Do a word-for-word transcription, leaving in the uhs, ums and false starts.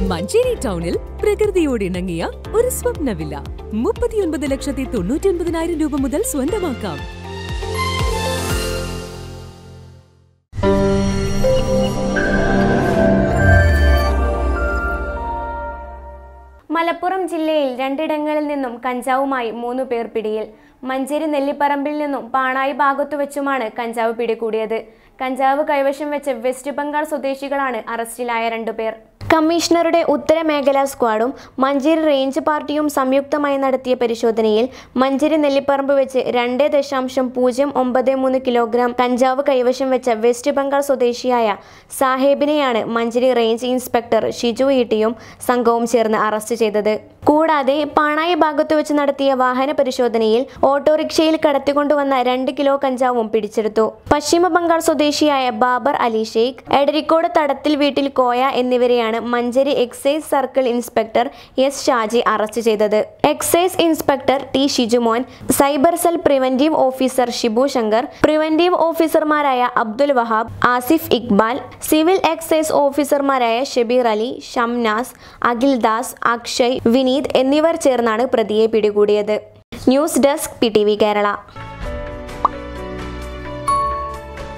മഞ്ചേരി ടൗണിൽ പ്രകൃതിയോട് ഇണങ്ങിയ ഒരു സ്വപ്ന വില്ല മുപ്പത്തിയൊൻപത് ലക്ഷത്തി തൊണ്ണൂറ്റി ഒൻപതിനായിരം രൂപ മുതൽ സ്വന്തമാക്കാം. മലപ്പുറം ജില്ലയിൽ രണ്ടിടങ്ങളിൽ നിന്നും കഞ്ചാവുമായി മൂന്നു പേർ പിടിയിൽ. മഞ്ചേരി നെല്ലിപ്പറമ്പിൽ നിന്നും പാണായി ഭാഗത്തു വെച്ചുമാണ് കഞ്ചാവ് പിടികൂടിയത്. കഞ്ചാവ് കൈവശം വെച്ച് വെസ്റ്റ് ബംഗാൾ സ്വദേശികളാണ് അറസ്റ്റിലായ രണ്ടുപേർ. കമ്മീഷണറുടെ ഉത്തരമേഖലാ സ്ക്വാഡും മഞ്ചേരി റേഞ്ച് പാർട്ടിയും സംയുക്തമായി നടത്തിയ പരിശോധനയിൽ മഞ്ചേരി നെല്ലിപ്പറമ്പ് വെച്ച് രണ്ട് ദശാംശം പൂജ്യം ഒമ്പത് മൂന്ന് കിലോഗ്രാം കഞ്ചാവ് കൈവശം വെച്ച വെസ്റ്റ് ബംഗാൾ സ്വദേശിയായ സാഹേബിനെയാണ് മഞ്ചേരി റേഞ്ച് ഇൻസ്പെക്ടർ ഷിജു ഈട്ടിയും സംഘവും ചേർന്ന് അറസ്റ്റ് ചെയ്തത്. കൂടാതെ പാണായി ഭാഗത്തു വെച്ച് നടത്തിയ വാഹന പരിശോധനയിൽ ഓട്ടോറിക്ഷയിൽ കടത്തിക്കൊണ്ടുവന്ന രണ്ട് കിലോ കഞ്ചാവും പിടിച്ചെടുത്തു. പശ്ചിമ ബംഗാൾ സ്വദേശിയായ ബാബർ അലി ഷെയ്ഖ്, എടരിക്കോട് തടത്തിൽ വീട്ടിൽ കോയ എന്നിവരെയാണ് Manjeri excise circle inspector S Shaji arrest ചെയ്തത്. Excise inspector T Shijumon, cyber cell preventive officer Shibu Shankar, preventive ഓഫീസർമാരായ അബ്ദുൽ വഹാബ്, ആസിഫ് ഇക്ബാൽ, സിവിൽ എക്സൈസ് ഓഫീസർമാരായ ഷബീർ അലി, ഷംനാസ്, അഖിൽദാസ്, അക്ഷയ്, വിനീത് എന്നിവർ ചേർന്നാണ് പ്രതിയെ പിടികൂടിയത്. News desk P T V Kerala.